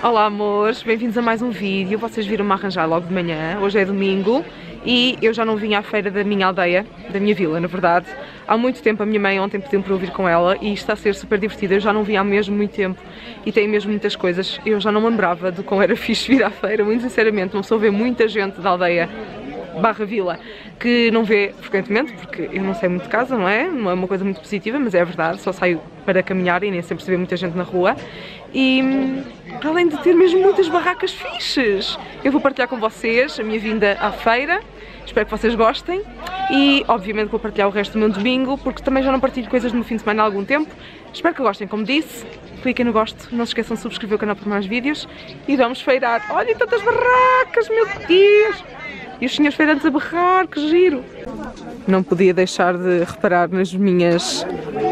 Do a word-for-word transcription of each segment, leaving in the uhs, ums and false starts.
Olá amores, bem-vindos a mais um vídeo. Vocês viram-me arranjar logo de manhã, hoje é domingo e eu já não vim à feira da minha aldeia, da minha vila na verdade. Há muito tempo a minha mãe ontem pediu-me para eu vir com ela e está a ser super divertida. Eu já não vim há mesmo muito tempo e tem mesmo muitas coisas. Eu já não me lembrava do quão era fixe vir à feira, muito sinceramente. Uma pessoa vê muita gente da aldeia barra vila que não vê frequentemente, porque eu não sei muito de casa, não é? Não é uma coisa muito positiva, mas é verdade, só saio para caminhar e nem sempre se vê muita gente na rua. E para além de ter mesmo muitas barracas fixes, eu vou partilhar com vocês a minha vinda à feira, espero que vocês gostem e obviamente vou partilhar o resto do meu domingo, porque também já não partilho coisas do meu fim de semana há algum tempo. Espero que gostem, como disse, cliquem no gosto, não se esqueçam de subscrever o canal para mais vídeos e vamos feirar. Olhem tantas barracas, meu Deus! E os senhores feirantes a berrar, que giro! Não podia deixar de reparar nas minhas...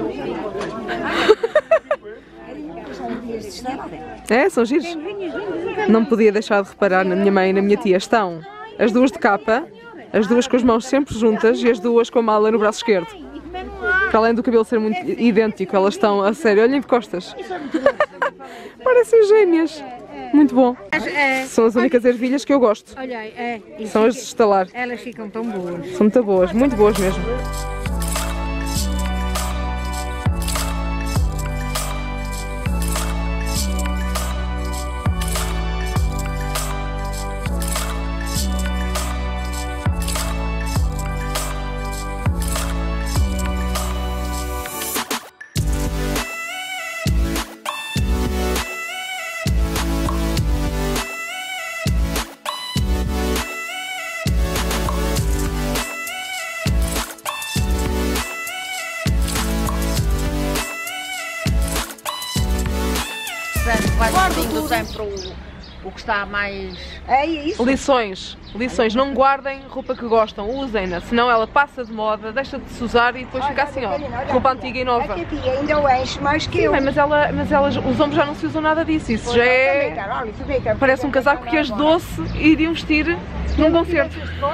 É, são giros. Não podia deixar de reparar na minha mãe e na minha tia. Estão as duas de capa, as duas com as mãos sempre juntas e as duas com a mala no braço esquerdo. Para além do cabelo ser muito idêntico, elas estão a sério, olhem de costas. Parecem gêmeas. Muito bom. São as únicas ervilhas que eu gosto. São as de estalar. Elas ficam tão boas. São muito boas, muito boas mesmo. Vai guardando sempre o, o que está mais... É isso. Lições, lições, não guardem roupa que gostam, usem-na, senão ela passa de moda, deixa de se usar e depois fica assim, ó, roupa antiga e nova. A tia ainda o enche mais que Sim, eu. bem, mas, ela, mas elas, os homens já não se usam nada disso, isso já é... Parece um casaco que as doce iriam vestir num concerto.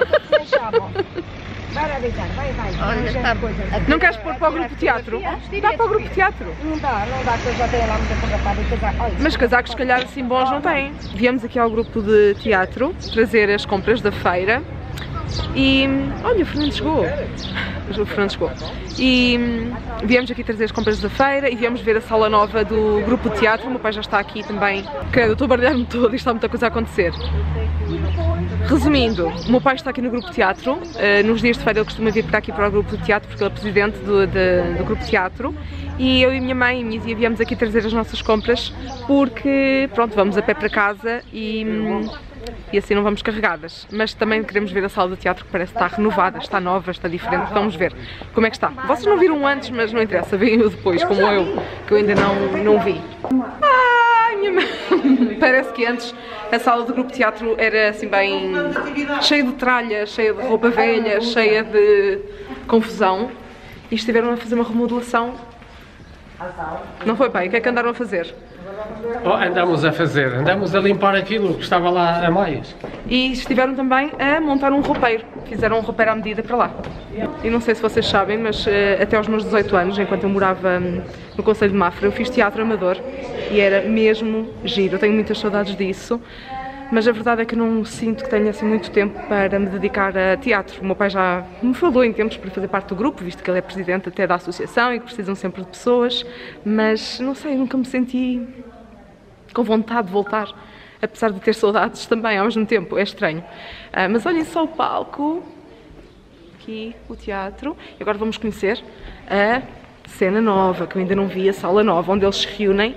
Vai lá deitar, vai, vai. Olha, está... Não queres pôr para o grupo de teatro? Dá para o grupo de teatro. Não dá, não dá, que eu já tenho lá muita fogapada e casaco. Mas casacos, se calhar, assim bons não têm. Viemos aqui ao grupo de teatro trazer as compras da feira e... Olha, o Fernando chegou. O Fernando chegou. E viemos aqui trazer as compras da feira e viemos ver a sala nova do grupo de teatro. O meu pai já está aqui também. Credo, eu estou a baralhar-me todo e está muita coisa a acontecer. Resumindo, o meu pai está aqui no grupo de teatro, uh, nos dias de feira ele costuma vir para aqui para o grupo de teatro porque ele é presidente do, de, do grupo de teatro e eu e a minha mãe e a minha tia viemos aqui trazer as nossas compras porque, pronto, vamos a pé para casa e, e assim não vamos carregadas, mas também queremos ver a sala de teatro que parece estar renovada, está nova, está diferente, vamos ver como é que está. Vocês não viram antes, mas não interessa, veem-o depois, como eu, que eu ainda não, não vi. Ai, minha mãe! Parece que antes a sala do grupo de teatro era assim bem cheia de tralhas, cheia de roupa velha, cheia de confusão e estiveram a fazer uma remodelação. Não foi, pai? O que é que andaram a fazer? Oh, andamos a fazer, andamos a limpar aquilo que estava lá a mais. E estiveram também a montar um roupeiro, fizeram um roupeiro à medida para lá. E não sei se vocês sabem, mas uh, até aos meus dezoito anos, enquanto eu morava um, no Concelho de Mafra, eu fiz teatro amador e era mesmo giro, eu tenho muitas saudades disso. Mas a verdade é que eu não sinto que tenha assim muito tempo para me dedicar a teatro. O meu pai já me falou em tempos para fazer parte do grupo, visto que ele é presidente até da associação e que precisam sempre de pessoas, mas não sei, nunca me senti com vontade de voltar, apesar de ter saudades também ao mesmo tempo, é estranho. Uh, mas olhem só o palco, aqui o teatro, e agora vamos conhecer a cena nova, que eu ainda não vi, a sala nova, onde eles se reúnem.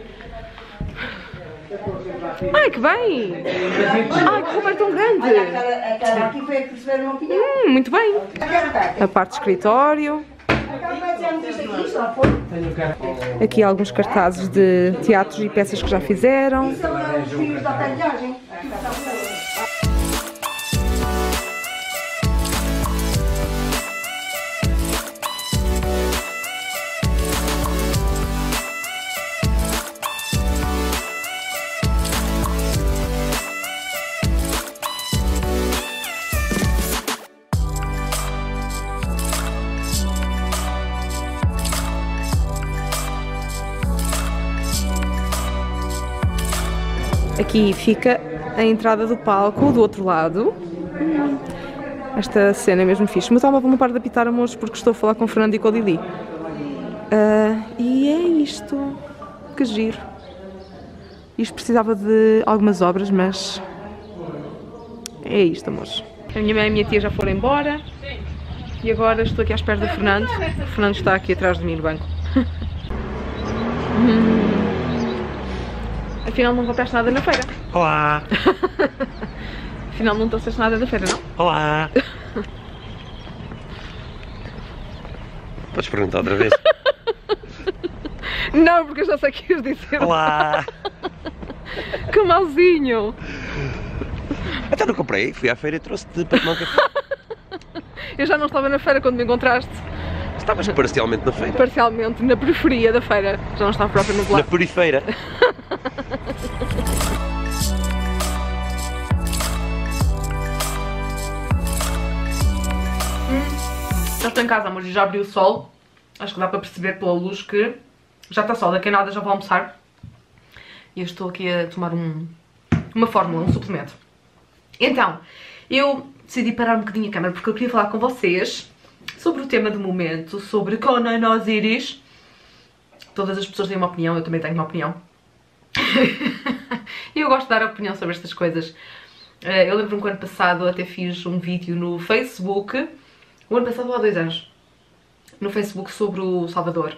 Ai, que bem! Ai, que roupa tão grande! Aquela aqui foi a que receberam uma opinião. Hum, muito bem! A parte de escritório. Aqui alguns cartazes de teatros e peças que já fizeram. São os filhos da viagem. Aqui fica a entrada do palco, do outro lado. Esta cena é mesmo fixe. Mas estava uma parte de apitar, amores, porque estou a falar com o Fernando e com a Lili. Uh, e é isto. Que giro. Isto precisava de algumas obras, mas é isto, amores. A minha mãe e a minha tia já foram embora. E agora estou aqui à espera do Fernando. O Fernando está aqui atrás de mim no banco. hum. Afinal não compraste nada na feira. Olá! Afinal não trouxeste nada da feira, não? Olá! Podes perguntar outra vez? Não, porque eu já sei que ias dizer. Olá! Que mauzinho! Até não comprei, fui à feira e trouxe-te para tomar um café. Eu já não estava na feira quando me encontraste. Estavas parcialmente na feira. Parcialmente, na periferia da feira. Já não estava própria no Na bloco. perifeira. Já estou em casa, amor, e já abriu o sol. Acho que dá para perceber pela luz que já está sol. Daqui a nada já vou almoçar. E eu estou aqui a tomar um, uma fórmula, um suplemento. Então, eu decidi parar um bocadinho a câmera porque eu queria falar com vocês sobre o tema do momento, sobre Conan Osiris. Todas as pessoas têm uma opinião, eu também tenho uma opinião. E eu gosto de dar opinião sobre estas coisas. Eu lembro-me que o ano passado até fiz um vídeo no Facebook, o ano passado ou há dois anos, no Facebook sobre o Salvador.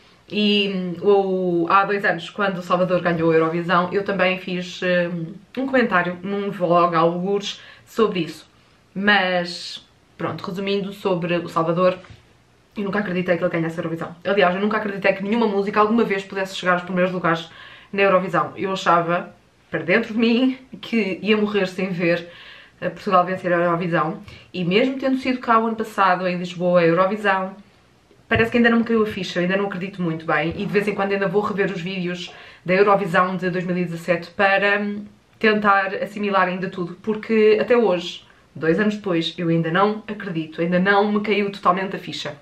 E ou, há dois anos, quando o Salvador ganhou a Eurovisão, eu também fiz um, um comentário num vlog, algures, sobre isso. Mas, pronto, resumindo sobre o Salvador, eu nunca acreditei que ele ganhasse a Eurovisão. Aliás, eu nunca acreditei que nenhuma música alguma vez pudesse chegar aos primeiros lugares na Eurovisão. Eu achava, para dentro de mim, que ia morrer sem ver Portugal vencer a Eurovisão. E mesmo tendo sido cá o ano passado, em Lisboa, a Eurovisão, parece que ainda não me caiu a ficha, ainda não acredito muito bem. E de vez em quando ainda vou rever os vídeos da Eurovisão de dois mil e dezassete para tentar assimilar ainda tudo. Porque até hoje, dois anos depois, eu ainda não acredito, ainda não me caiu totalmente a ficha.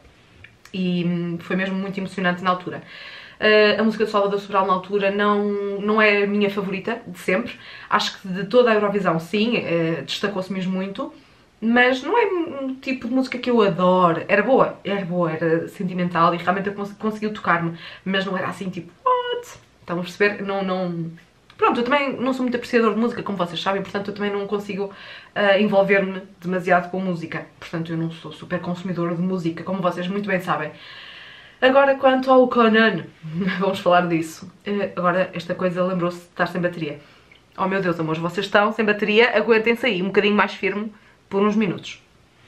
E foi mesmo muito emocionante na altura. Uh, a música do Salvador Sobral na altura não, não é a minha favorita de sempre. Acho que de toda a Eurovisão, sim, uh, destacou-se mesmo muito. Mas não é um tipo de música que eu adoro. Era boa, era boa, era sentimental e realmente eu cons conseguiu tocar-me. Mas não era assim tipo, what? Estão a perceber? Não, não... Pronto, eu também não sou muito apreciador de música, como vocês sabem, portanto eu também não consigo uh, envolver-me demasiado com música. Portanto eu não sou super consumidora de música, como vocês muito bem sabem. Agora, quanto ao Conan, vamos falar disso. Uh, agora, esta coisa lembrou-se de estar sem bateria. Oh meu Deus, amores, vocês estão sem bateria, aguentem-se aí, um bocadinho mais firme, por uns minutos.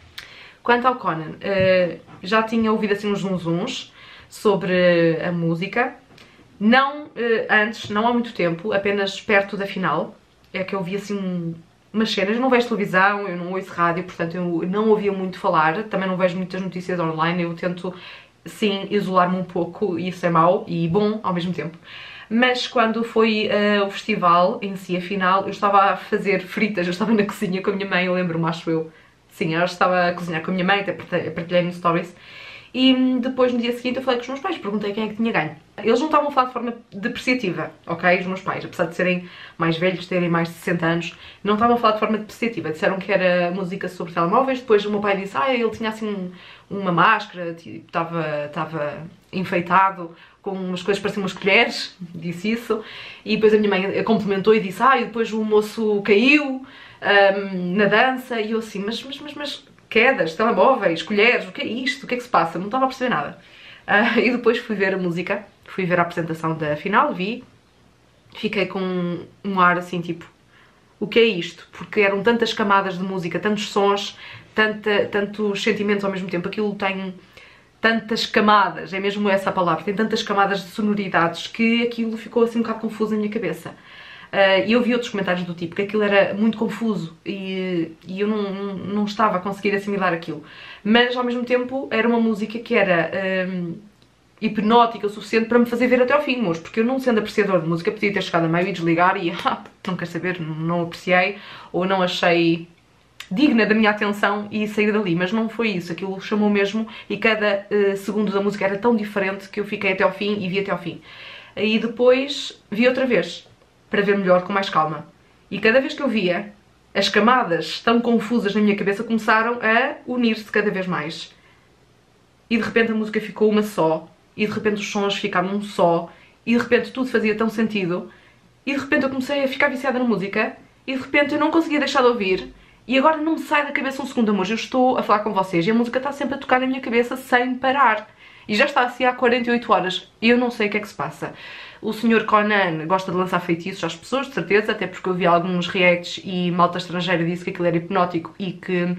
Quanto ao Conan, uh, já tinha ouvido assim uns zunzuns sobre a música. Não uh, antes, não há muito tempo, apenas perto da final, é que eu vi assim um, umas cenas. Eu não vejo televisão, eu não ouço rádio, portanto eu não ouvia muito falar. Também não vejo muitas notícias online, eu tento sim isolar-me um pouco, e isso é mau e bom ao mesmo tempo. Mas quando foi uh, o festival em si, a final, eu estava a fazer fritas, eu estava na cozinha com a minha mãe, eu lembro-me, acho eu. Sim, eu estava a cozinhar com a minha mãe, até partilhei no stories. E depois, no dia seguinte, eu falei com os meus pais, perguntei quem é que tinha ganho. Eles não estavam a falar de forma depreciativa, ok? Os meus pais, apesar de serem mais velhos, terem mais de sessenta anos, não estavam a falar de forma depreciativa. Disseram que era música sobre telemóveis. Depois o meu pai disse, ah, ele tinha assim um, uma máscara, tipo, estava, estava enfeitado com umas coisas, pareciam umas colheres, disse isso. E depois a minha mãe complementou e disse, ah, e depois o moço caiu um, na dança. E eu assim, mas, mas, mas, mas... quedas, telemóveis, colheres, o que é isto? O que é que se passa? Não estava a perceber nada. Uh, e depois fui ver a música, fui ver a apresentação da final, vi, fiquei com um ar assim tipo, o que é isto? Porque eram tantas camadas de música, tantos sons, tanta, tantos sentimentos ao mesmo tempo, aquilo tem tantas camadas, é mesmo essa a palavra, tem tantas camadas de sonoridades que aquilo ficou assim um bocado confuso na minha cabeça. E uh, eu vi outros comentários do tipo que aquilo era muito confuso e, e eu não, não, não estava a conseguir assimilar aquilo. Mas ao mesmo tempo era uma música que era um, hipnótica o suficiente para me fazer ver até ao fim, moço, porque eu, não sendo apreciador de música, podia ter chegado a meio e desligar e ah, não quero saber, não apreciei ou não achei digna da minha atenção e sair dali, mas não foi isso, aquilo chamou mesmo e cada uh, segundo da música era tão diferente que eu fiquei até ao fim e vi até ao fim. E depois vi outra vez. para ver melhor com mais calma. E cada vez que eu via, as camadas tão confusas na minha cabeça começaram a unir-se cada vez mais. E de repente a música ficou uma só, e de repente os sons ficaram um só, e de repente tudo fazia tão sentido, e de repente eu comecei a ficar viciada na música, e de repente eu não conseguia deixar de ouvir, e agora não me sai da cabeça um segundo, amor. Eu estou a falar com vocês e a música está sempre a tocar na minha cabeça sem parar. E já está assim há quarenta e oito horas, e eu não sei o que é que se passa. O senhor Conan gosta de lançar feitiços às pessoas, de certeza, até porque eu vi alguns reacts e malta estrangeira disse que aquilo era hipnótico e que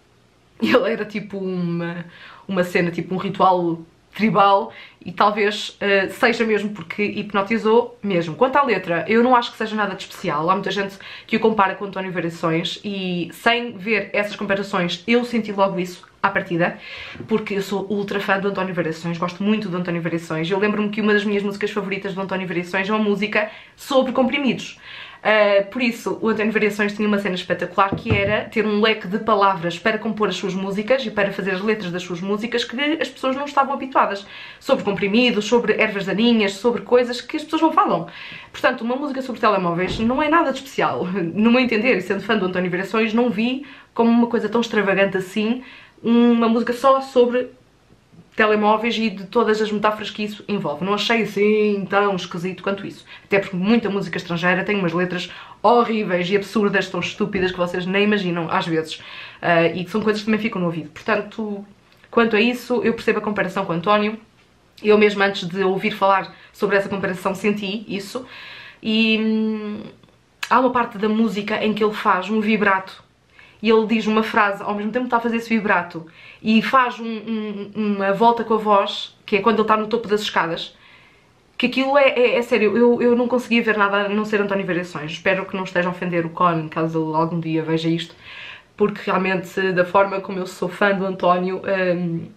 ele era tipo uma, uma cena, tipo um ritual tribal, e talvez uh, seja mesmo porque hipnotizou mesmo. Quanto à letra, eu não acho que seja nada de especial. Há muita gente que o compara com António Variações e sem ver essas comparações eu senti logo isso à partida, porque eu sou ultra fã do António Variações, gosto muito do António Variações. Eu lembro-me que uma das minhas músicas favoritas do António Variações é uma música sobre comprimidos. Uh, por isso, o António Variações tinha uma cena espetacular que era ter um leque de palavras para compor as suas músicas e para fazer as letras das suas músicas que as pessoas não estavam habituadas. Sobre comprimidos, sobre ervas daninhas, sobre coisas que as pessoas não falam. Portanto, uma música sobre telemóveis não é nada de especial. No meu entender, e sendo fã do António Variações, não vi como uma coisa tão extravagante assim uma música só sobre telemóveis e de todas as metáforas que isso envolve. Não achei assim tão esquisito quanto isso. Até porque muita música estrangeira tem umas letras horríveis e absurdas, tão estúpidas que vocês nem imaginam às vezes. Uh, e que são coisas que também ficam no ouvido. Portanto, quanto a isso, eu percebo a comparação com o António. Eu mesmo antes de ouvir falar sobre essa comparação senti isso. E hum, há uma parte da música em que ele faz um vibrato. E ele diz uma frase, ao mesmo tempo está a fazer esse vibrato, e faz um, um, uma volta com a voz, que é quando ele está no topo das escadas, que aquilo é, é, é sério, eu, eu não conseguia ver nada a não ser António Variações. Espero que não esteja a ofender o Conan, caso ele algum dia veja isto, porque realmente, da forma como eu sou fã do António, hum,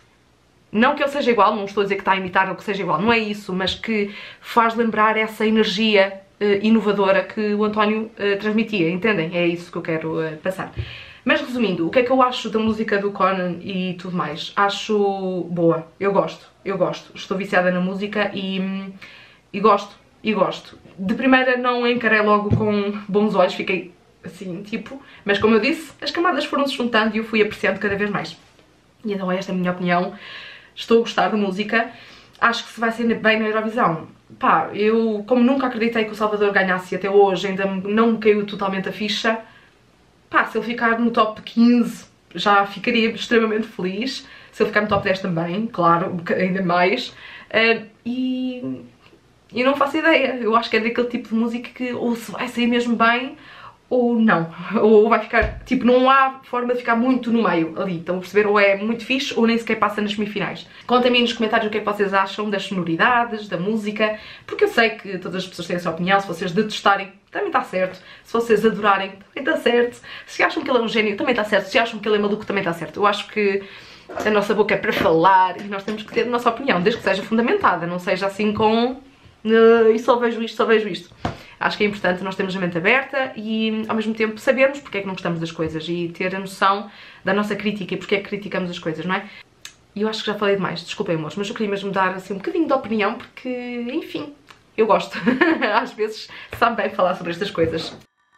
não que ele seja igual, não estou a dizer que está a imitar ou que seja igual, não é isso, mas que faz lembrar essa energia Uh, inovadora que o António uh, transmitia, entendem? É isso que eu quero uh, passar. Mas resumindo, o que é que eu acho da música do Conan e tudo mais? Acho boa, eu gosto, eu gosto. Estou viciada na música e, e gosto, e gosto. De primeira não encarei logo com bons olhos, fiquei assim, tipo, mas como eu disse, as camadas foram-se juntando e eu fui apreciando cada vez mais. E então esta é a minha opinião, estou a gostar da música, acho que se vai ser bem na Eurovisão. Pá, eu como nunca acreditei que o Salvador ganhasse até hoje, ainda não me caiu totalmente a ficha. Pá, se ele ficar no top quinze já ficaria extremamente feliz. Se ele ficar no top dez também, claro, ainda mais. Uh, e eu não faço ideia, eu acho que é daquele tipo de música que ou se vai sair mesmo bem ou não, ou vai ficar, tipo, não há forma de ficar muito no meio ali, estão a perceber? Ou é muito fixe ou nem sequer passa nas semifinais. Contem-me nos comentários o que é que vocês acham das sonoridades, da música, porque eu sei que todas as pessoas têm a sua opinião. Se vocês detestarem, também está certo. Se vocês adorarem, também está certo. Se acham que ele é um gênio, também está certo. Se acham que ele é maluco, também está certo. Eu acho que a nossa boca é para falar e nós temos que ter a nossa opinião, desde que seja fundamentada, não seja assim com uh, e só vejo isto, só vejo isto. Acho que é importante nós termos a mente aberta e, ao mesmo tempo, sabermos porque é que não gostamos das coisas e ter a noção da nossa crítica e porque é que criticamos as coisas, não é? E eu acho que já falei demais, desculpem, amores, mas eu queria mesmo dar assim um bocadinho de opinião porque, enfim, eu gosto. Às vezes sabe bem falar sobre estas coisas.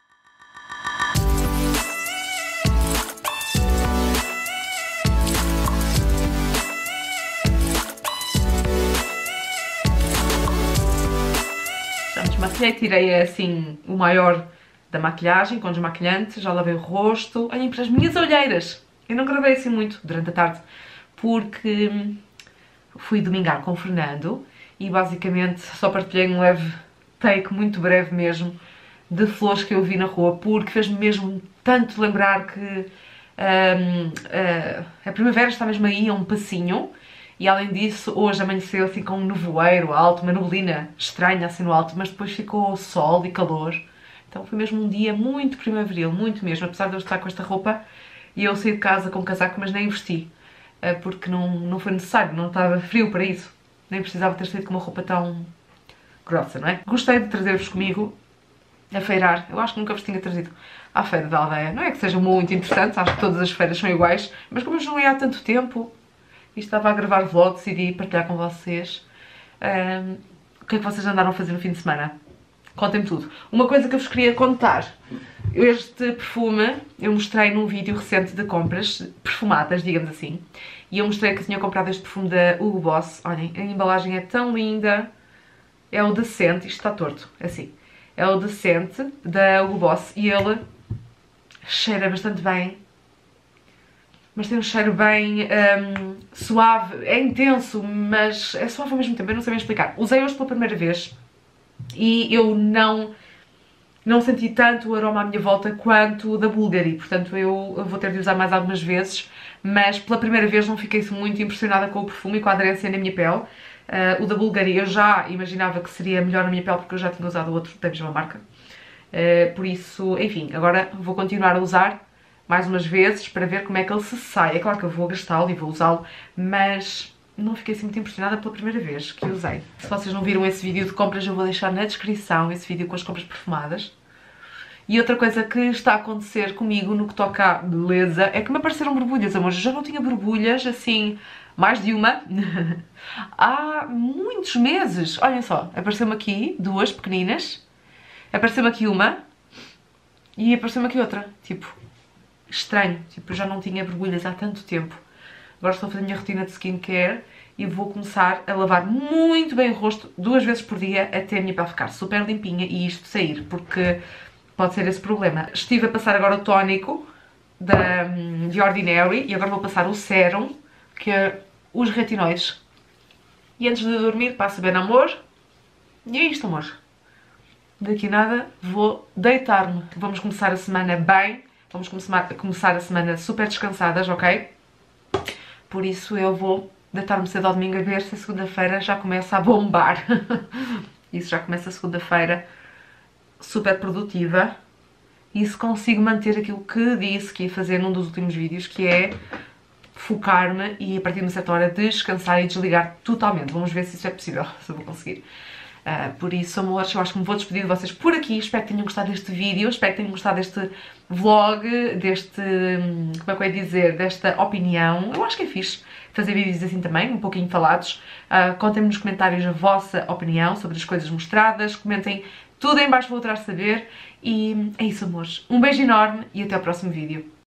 Maquilhei, tirei assim o maior da maquilhagem com desmaquilhante, já lavei o rosto. Olhem para as minhas olheiras. Eu não gravei assim muito durante a tarde porque fui domingar com o Fernando e basicamente só partilhei um leve take, muito breve mesmo, de flores que eu vi na rua, porque fez-me mesmo tanto lembrar que um, uh, a primavera está mesmo aí a um passinho. E além disso, hoje amanheceu assim com um nevoeiro alto, uma neblina estranha assim no alto, mas depois ficou sol e calor. Então foi mesmo um dia muito primaveril, muito mesmo, apesar de eu estar com esta roupa e eu saí de casa com um casaco, mas nem vesti, porque não, não foi necessário, não estava frio para isso. Nem precisava ter saído com uma roupa tão grossa, não é? Gostei de trazer-vos comigo a feirar. Eu acho que nunca vos tinha trazido à feira da aldeia. Não é que seja muito interessante, acho que todas as feiras são iguais, mas como eu não ia há tanto tempo e estava a gravar vlog, decidi partilhar com vocês um, o que é que vocês andaram a fazer no fim de semana. contem-me tudo. Uma coisa que eu vos queria contar. Este perfume eu mostrei num vídeo recente de compras perfumadas, digamos assim. E eu mostrei que eu tinha comprado este perfume da Hugo Boss. Olhem, a embalagem é tão linda. É o Decente, isto está torto, é assim. É o Decente da Hugo Boss e ele cheira bastante bem. Mas tem um cheiro bem um, suave, é intenso, mas é suave ao mesmo tempo, eu não sei bem explicar. Usei hoje pela primeira vez e eu não, não senti tanto o aroma à minha volta quanto o da Bulgari, portanto eu vou ter de usar mais algumas vezes, mas pela primeira vez não fiquei muito impressionada com o perfume e com a aderência na minha pele. Uh, o da Bulgari eu já imaginava que seria melhor na minha pele porque eu já tinha usado o outro da mesma marca. Uh, por isso, enfim, agora vou continuar a usar mais umas vezes para ver como é que ele se sai. É claro que eu vou gastá-lo e vou usá-lo, mas não fiquei assim muito impressionada pela primeira vez que usei. Se vocês não viram esse vídeo de compras, eu vou deixar na descrição esse vídeo com as compras perfumadas. E outra coisa que está a acontecer comigo no que toca à beleza é que me apareceram borbulhas, amores. Eu já não tinha borbulhas, assim, mais de uma, há muitos meses. Olhem só, apareceu-me aqui duas pequeninas, apareceu-me aqui uma e apareceu-me aqui outra, tipo... estranho, tipo, eu já não tinha borbulhas há tanto tempo. Agora estou a fazer a minha rotina de skincare e vou começar a lavar muito bem o rosto duas vezes por dia até a minha pele ficar super limpinha e isto sair, porque pode ser esse problema. Estive a passar agora o tónico da The Ordinary e agora vou passar o sérum, que é os retinoides. E antes de dormir passo bem amor. E é isto, amor. Daqui a nada vou deitar-me. Vamos começar a semana bem. Vamos começar, começar a semana super descansadas, ok? Por isso eu vou deitar-me cedo ao domingo a ver se a segunda-feira já começa a bombar. Isso já começa a segunda-feira super produtiva. E se consigo manter aquilo que disse que ia fazer num dos últimos vídeos, que é focar-me e a partir de uma certa hora descansar e desligar totalmente. Vamos ver se isso é possível, se eu vou conseguir. Uh, por isso, amores, eu acho que me vou despedir de vocês por aqui. Espero que tenham gostado deste vídeo, espero que tenham gostado deste vlog, deste, como é que eu ia dizer, desta opinião. Eu acho que é fixe fazer vídeos assim também, um pouquinho falados. Uh, Contem-me nos comentários a vossa opinião sobre as coisas mostradas, comentem tudo em baixo, vou atrás de saber. E é isso, amores. Um beijo enorme e até ao próximo vídeo.